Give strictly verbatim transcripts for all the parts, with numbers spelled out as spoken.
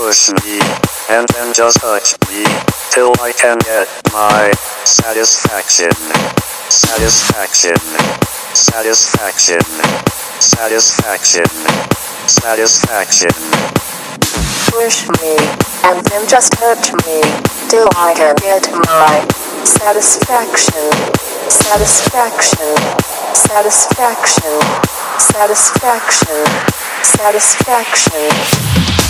push me, and then just touch me, till I can get my satisfaction. Satisfaction. Satisfaction. Satisfaction. Satisfaction. Push me, and then just touch me, till I can get my satisfaction. Satisfaction. Satisfaction. Satisfaction. Satisfaction.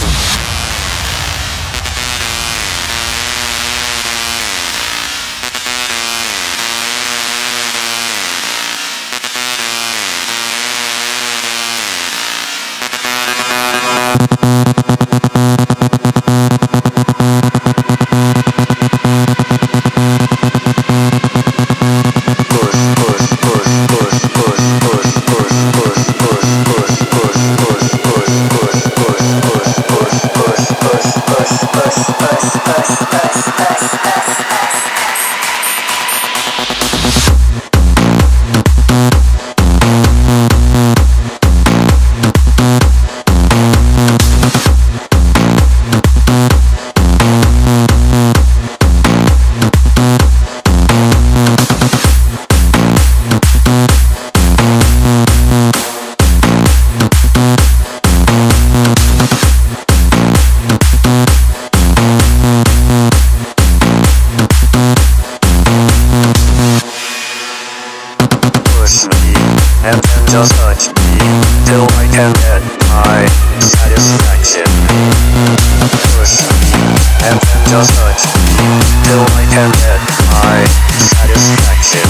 And then just touch me, till I can get my satisfaction. Push me, and then just touch me, till I can get my satisfaction.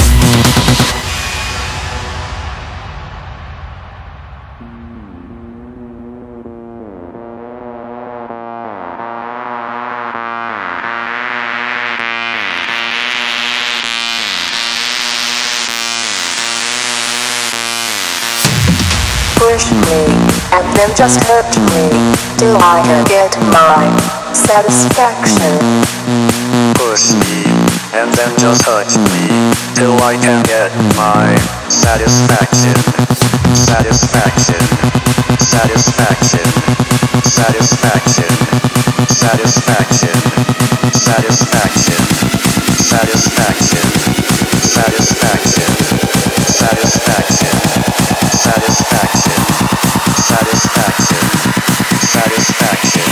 Push me, and then just hurt me, till I can get my satisfaction. Push me, and then just touch me, till I can get my satisfaction. Satisfaction. Satisfaction. Satisfaction. Satisfaction. Satisfaction. Satisfaction. Satisfaction. Satisfaction. Satisfaction. Satisfaction. Satisfaction.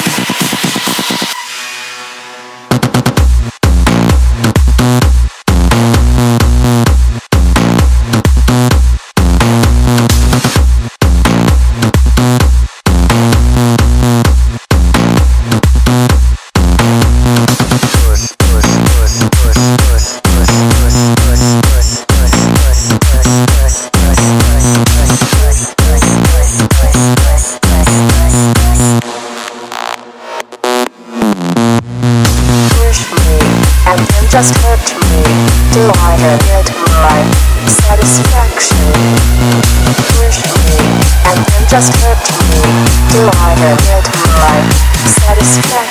Just hurt me, till I can get my satisfaction. Push me, and then just hurt me, till I can get my satisfaction.